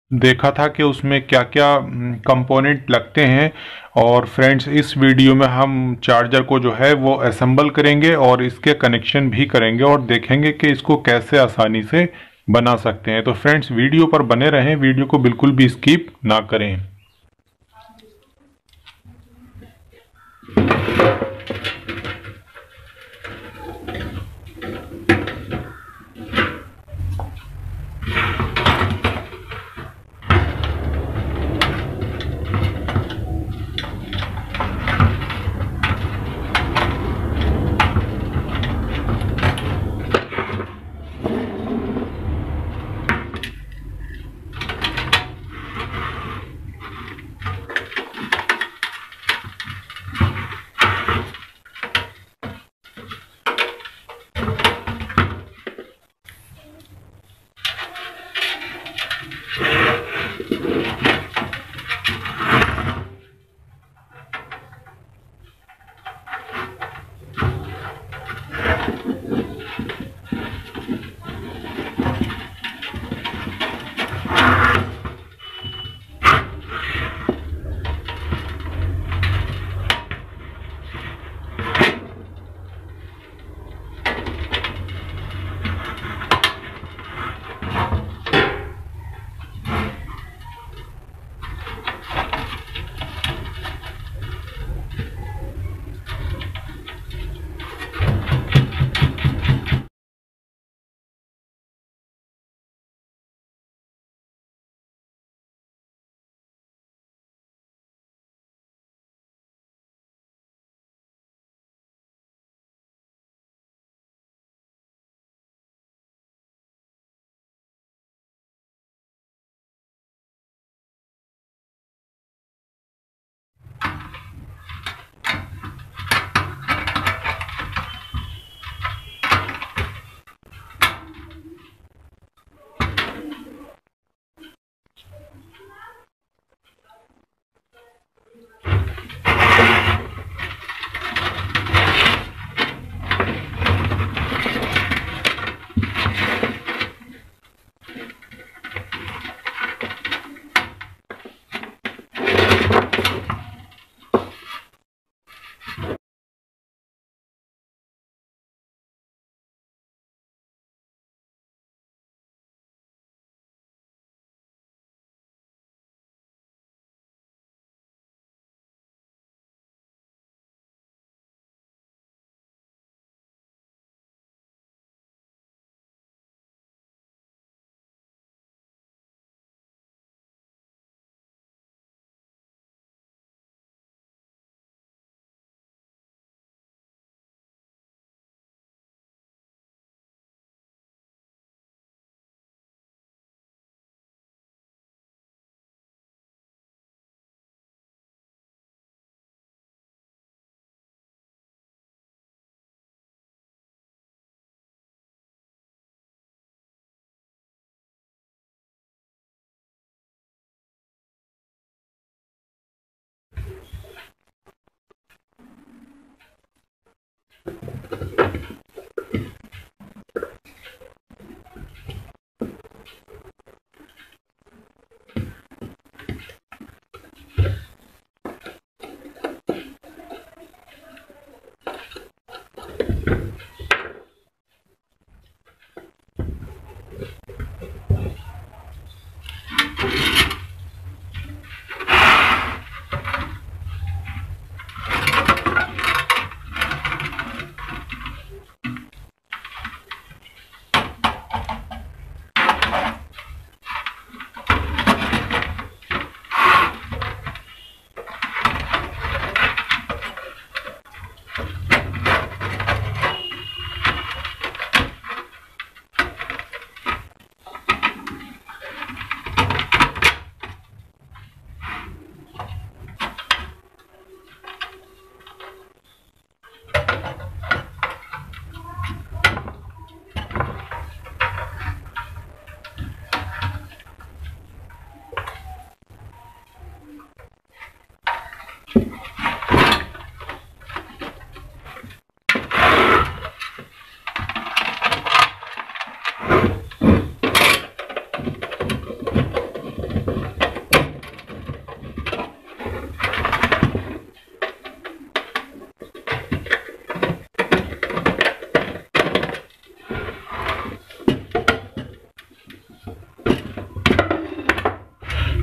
देखा था कि उसमें क्या क्या कंपोनेंट लगते हैं। और फ्रेंड्स, इस वीडियो में हम चार्जर को जो है वो असेंबल करेंगे और इसके कनेक्शन भी करेंगे और देखेंगे कि इसको कैसे आसानी से बना सकते हैं। तो फ्रेंड्स, वीडियो पर बने रहें, वीडियो को बिल्कुल भी स्किप ना करें।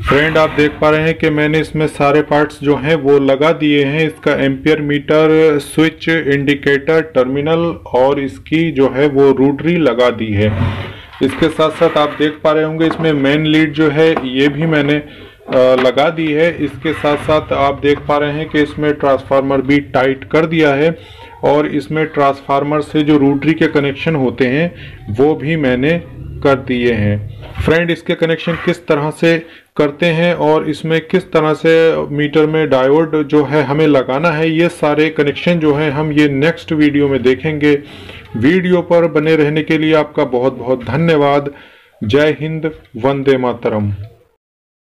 फ्रेंड आप देख पा रहे हैं कि मैंने इसमें सारे पार्ट्स जो हैं वो लगा दिए हैं। इसका ampere meter, switch, indicator, terminal और इसकी जो है वो रोटरी लगा दी है। इसके साथ साथ आप देख पा रहे होंगे इसमें मेन लीड जो है ये भी मैंने लगा दी है। इसके साथ साथ आप देख पा रहे हैं कि इसमें ट्रांसफार्मर भी टाइट कर दिया है और इसमें ट्रांसफार्मर से जो रोटरी के कनेक्शन होते हैं वो भी मैंने कर दिए हैं। फ्रेंड इसके कनेक्शन किस तरह से करते हैं और इसमें किस तरह से मीटर में डायोड जो है हमें लगाना है, ये सारे कनेक्शन जो हैं हम ये नेक्स्ट वीडियो में देखेंगे। वीडियो पर बने रहने के लिए आपका बहुत बहुत धन्यवाद। जय हिंद, वंदे मातरम।